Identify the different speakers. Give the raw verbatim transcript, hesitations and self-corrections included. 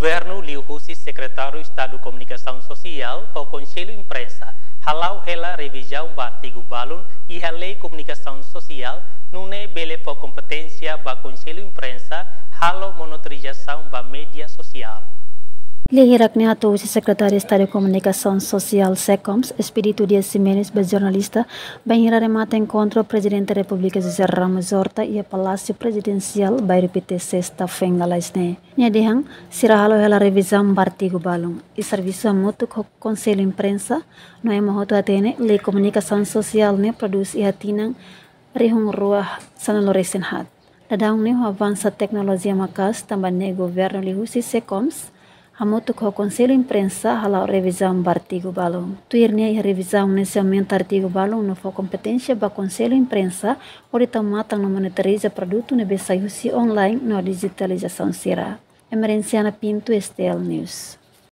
Speaker 1: Governo liuhusi Secretário de Estado de Comunicação Social ao Conselho Imprensa, halau ela revisão do artigo balun e a Lei Comunicação Social, não é bele for competência do Conselho Imprensa, halau monitorização da mídia social.
Speaker 2: Lihiraknya atu si Secretário de Estado de Comunicação Social SECOMS, Espírito Dias Ximenes, jornalista, banhira remata encontro o Presidente da República José Ramos Horta e a Palácio Presidencial bairro P T sexta fenga laisne. Nia dihang sirahalo hela revisão artigo balung e serviço mútuo com Conselho Imprensa, no é mohoto atene Lei Comunicação Social ne produz e hatinang rihung ruah sanaloresin hat. Dadang ne avança tecnologia makas também ne governo lihusi SECOMS Hamutuk ho Conselho Imprensa halau revisão do artigo balão. Tuirnia e revisão nesse aumento artigo balão não for competência ba Conselho Imprensa ori tamata no monitoriza produto ne besaiusi online no digitalização será. Emerenciana Pinto, S T L News.